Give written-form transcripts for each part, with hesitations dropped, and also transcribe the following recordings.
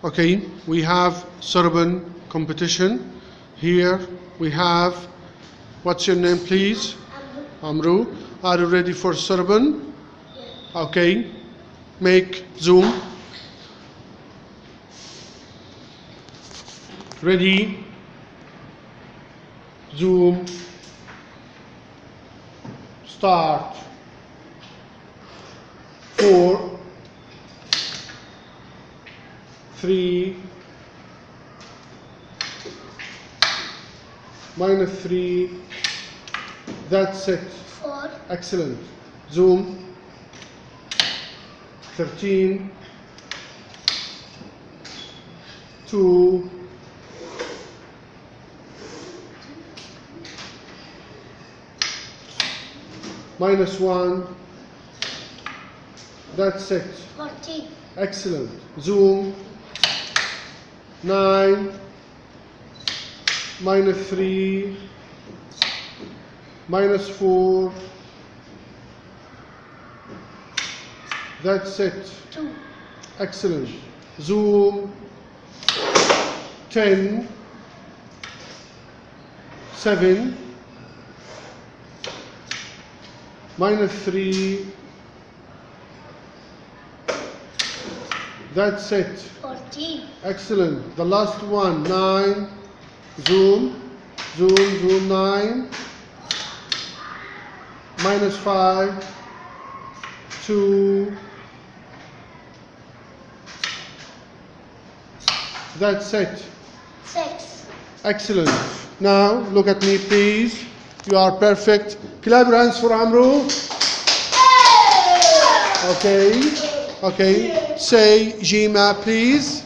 Okay, we have soroban competition. Here we have, what's your name please? Amro. Are you ready for soroban? Okay, make zoom. Ready, zoom, start. 4, 3, -3, that's it. 4, Excellent. Zoom. 13, 2, -1, that's it. 14, Excellent. Zoom. 9, -3, -4, that's it. 2, Excellent. Zoom. 10, 7, -3, that's it. 14, Excellent. The last one, 9, zoom, zoom, zoom, 9, -5, 2, that's it. 6. Excellent. Now, look at me, please. You are perfect. Clap your hands for Amro. Okay. Okay. Say G-map, please.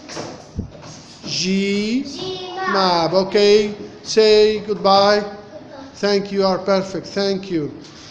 G-map. Okay. Say goodbye. Thank you. You are perfect. Thank you.